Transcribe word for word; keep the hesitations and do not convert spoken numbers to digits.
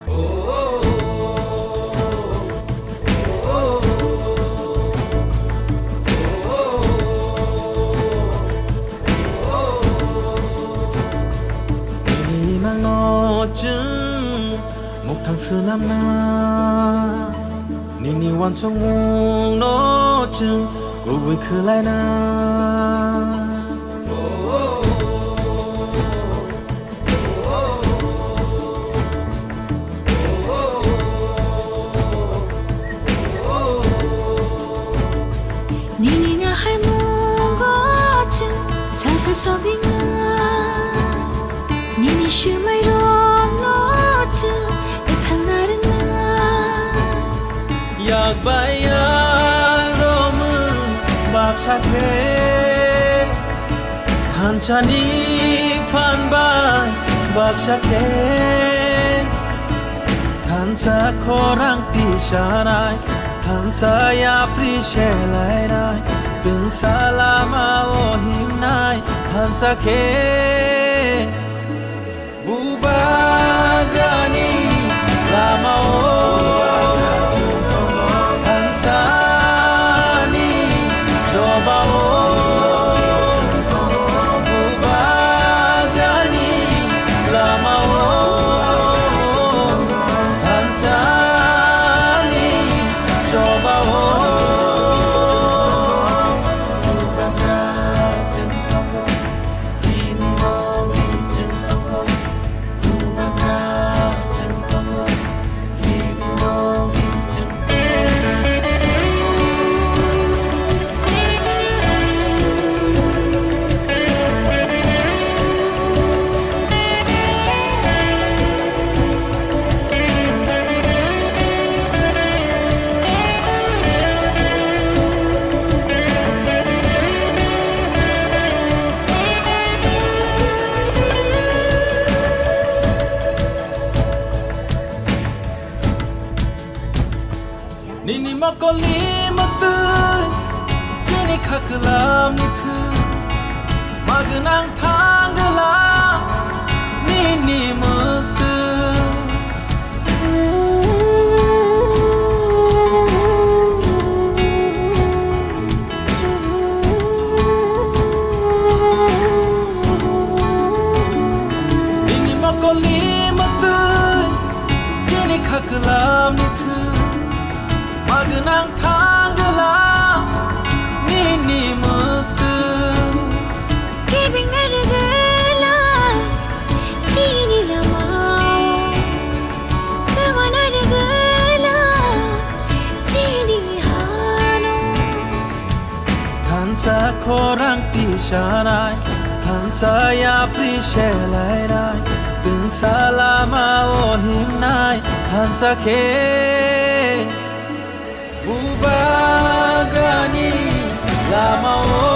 một tháng xưa năm na nini wan song mung no chừng cô vui khứ lại na nini nga har mung go chừng salsa sogi na nini shu mai rom no chừng yak bayang romu bak shake han chani phan ban bak shake than sa khorang ti shanai than sa ya pri she lai nai tung salama o him nai than sa ke bubagani lama o nini makoli matu kini khaklam ni thu magnang thangla nini matu nini makoli matu kini khaklam ni thu magnang thangla nini muktu kibing nargala chini lamao kama nargala chini hano than sa khorang ti shanai than sa ya pri she lai nai tung salama o him nai than sa ke Bubagani lama o